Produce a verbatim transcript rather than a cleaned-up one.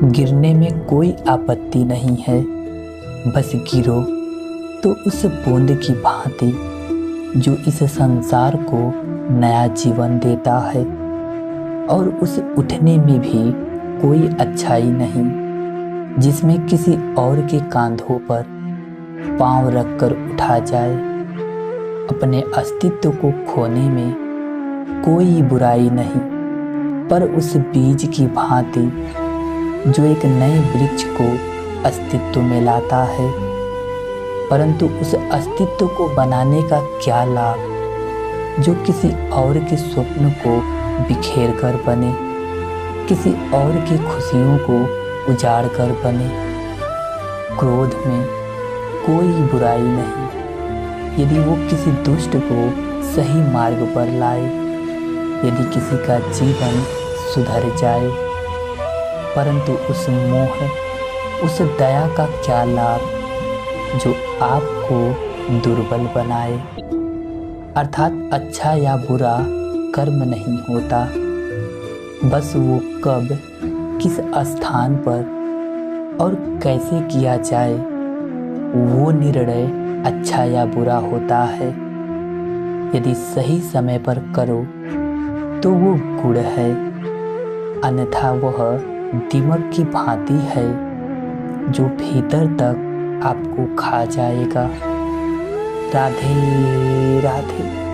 गिरने में कोई आपत्ति नहीं है, बस गिरो तो उस बूंद की भांति जो इस संसार को नया जीवन देता है। और उस उठने में भी कोई अच्छाई नहीं जिसमें किसी और के कांधों पर पांव रखकर उठा जाए। अपने अस्तित्व को खोने में कोई बुराई नहीं, पर उस बीज की भांति जो एक नए वृक्ष को अस्तित्व में लाता है। परंतु उस अस्तित्व को बनाने का क्या लाभ जो किसी और के स्वप्न को बिखेर कर बने, किसी और की खुशियों को उजाड़ कर बने। क्रोध में कोई बुराई नहीं यदि वो किसी दुष्ट को सही मार्ग पर लाए, यदि किसी का जीवन सुधर जाए। परंतु उस मोह, उस दया का क्या लाभ जो आपको दुर्बल बनाए। अर्थात अच्छा या बुरा कर्म नहीं होता, बस वो कब, किस स्थान पर और कैसे किया जाए वो निर्णय अच्छा या बुरा होता है। यदि सही समय पर करो तो वो गुण है, अन्यथा वह दीमक की भांति है जो भीतर तक आपको खा जाएगा। राधे राधे।